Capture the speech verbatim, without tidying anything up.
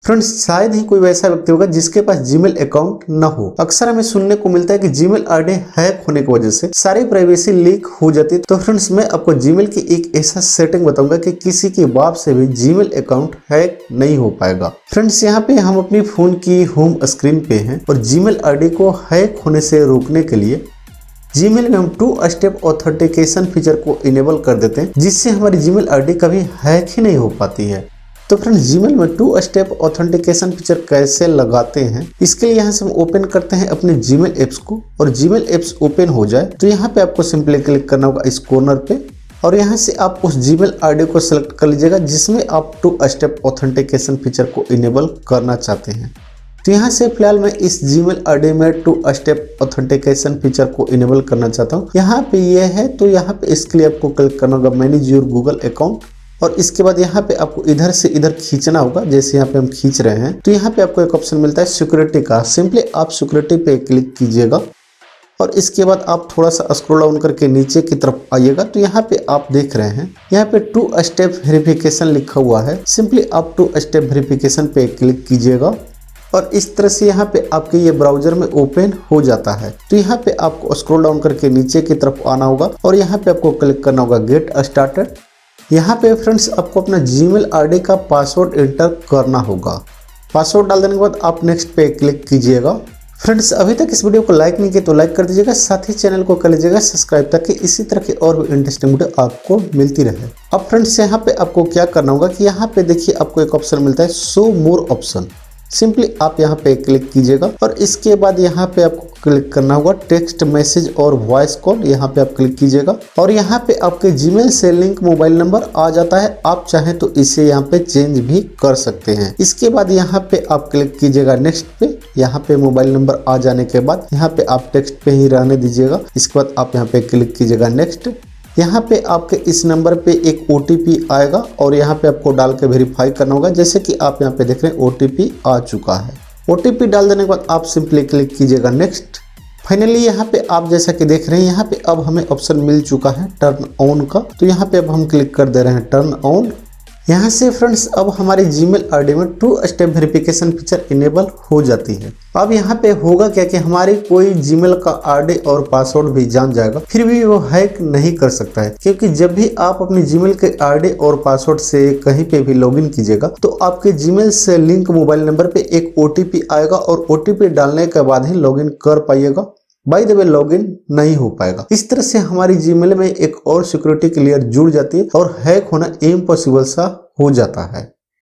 Friends शायद ही कोई वैसा व्यक्ति होगा जिसके पास जीमेल अकाउंट न हो। अक्सर हमें सुनने को मिलता है कि जीमेल आईडी हैक होने की वजह से सारी प्राइवेसी लीक हो जाती है। तो फ्रेंड्स मैं आपको जीमेल की एक ऐसा सेटिंग बताऊंगा कि किसी के बाप से भी जीमेल अकाउंट हैक नहीं हो पाएगा। फ्रेंड्स यहाँ पे हम अपनी फोन की होम स्क्रीन पे हैं और जीमेल आईडी को हैक होने से रोकने के लिए जीमेल में हम टू स्टेप ऑथेंटिकेशन फीचर को इनेबल कर देते हैं, जिससे हमारी जीमेल आईडी कभी हैक ही नहीं हो पाती है। तो फ्रेंड्स जीमेल में टू स्टेप ऑथेंटिकेशन फीचर कैसे लगाते हैं, इसके लिए यहाँ से हम ओपन करते हैं अपने जीमेल एप्स को और जीमेल एप्स ओपन हो जाए तो यहाँ पे आपको सिंपली क्लिक करना होगा इस कॉर्नर पे और यहाँ से आप उस जीमेल आईडी को सिलेक्ट कर लीजिएगा जिसमें आप टू स्टेप ऑथेंटिकेशन फीचर को इनेबल करना चाहते हैं। तो यहाँ से फिलहाल मैं इस जीमेल आईडी में टू स्टेप ऑथेंटिकेशन फीचर को इनेबल करना चाहता हूँ। यहाँ पे ये है तो यहाँ पे इसके लिए आपको क्लिक करना होगा मैनेज योर गूगल अकाउंट और इसके बाद यहाँ पे आपको इधर से इधर खींचना होगा, जैसे यहाँ पे हम खींच रहे हैं। तो यहाँ पे आपको एक ऑप्शन मिलता है सिक्योरिटी का, सिंपली आप सिक्योरिटी पे क्लिक कीजिएगा और इसके बाद आप थोड़ा सा स्क्रॉल डाउन करके नीचे की तरफ आइएगा। तो यहाँ पे आप देख रहे हैं यहाँ पे टू स्टेप वेरिफिकेशन लिखा हुआ है, सिंपली आप टू स्टेप वेरिफिकेशन पे क्लिक कीजिएगा और इस तरह से यहाँ पे आपके ये ब्राउजर में ओपन हो जाता है। तो यहाँ पे आपको स्क्रॉल डाउन करके नीचे की तरफ आना होगा और यहाँ पे आपको क्लिक करना होगा गेट स्टार्टेड। यहाँ पे फ्रेंड्स आपको अपना जीमेल आईडी का पासवर्ड एंटर करना होगा। पासवर्ड डाल देने के बाद आप नेक्स्ट पे क्लिक कीजिएगा। फ्रेंड्स अभी तक इस वीडियो को लाइक नहीं किया तो लाइक कर दीजिएगा, साथ ही चैनल को कर लीजिएगा सब्सक्राइब ताकि इसी तरह की और भी इंटरेस्टिंग वीडियो आपको मिलती रहे। अब फ्रेंड्स यहाँ पे आपको क्या करना होगा कि यहाँ पे देखिए आपको एक ऑप्शन मिलता है शो मोर ऑप्शन, सिंपली आप यहाँ पे क्लिक कीजिएगा और इसके बाद यहाँ पे आपको क्लिक करना होगा टेक्स्ट मैसेज और वॉइस कॉल, यहाँ पे आप क्लिक कीजिएगा और यहाँ पे आपके जीमेल से लिंक मोबाइल नंबर आ जाता है। आप चाहें तो इसे यहाँ पे चेंज भी कर सकते हैं। इसके बाद यहाँ पे आप क्लिक कीजिएगा नेक्स्ट पे। यहाँ पे मोबाइल नंबर आ जाने के बाद यहाँ पे आप टेक्स्ट पे ही रहने दीजिएगा। इसके बाद आप यहाँ पे क्लिक कीजिएगा नेक्स्ट। यहाँ पे आपके इस नंबर पे एक ओ टी पी आएगा और यहाँ पे आपको डाल के वेरीफाई करना होगा, जैसे कि आप यहाँ पे देख रहे हैं ओ टी पी आ चुका है। ओ टी पी डाल देने के बाद आप सिंपली क्लिक कीजिएगा नेक्स्ट। फाइनली यहाँ पे आप जैसा कि देख रहे हैं यहाँ पे अब हमें ऑप्शन मिल चुका है टर्न ऑन का, तो यहाँ पे अब हम क्लिक कर दे रहे हैं टर्न ऑन। यहाँ से फ्रेंड्स अब हमारे जीमेल आईडी में two step verification feature enable हो जाती है। अब यहाँ पे होगा क्या कि हमारी कोई जीमेल का आईडी और पासवर्ड भी जान जाएगा, फिर भी वो हैक नहीं कर सकता है, क्योंकि जब भी आप अपनी जीमेल के आईडी और पासवर्ड से कहीं पे भी लॉगिन कीजिएगा तो आपके जीमेल से लिंक मोबाइल नंबर पे एक ओटीपी आएगा और ओटीपी डालने के बाद ही लॉगिन कर पाइएगा, बाय द वे लॉगिन नहीं हो पाएगा। इस तरह से हमारी जीमेल में एक और सिक्योरिटी लेयर जुड़ जाती है और हैक होना इम्पॉसिबल सा हो जाता है।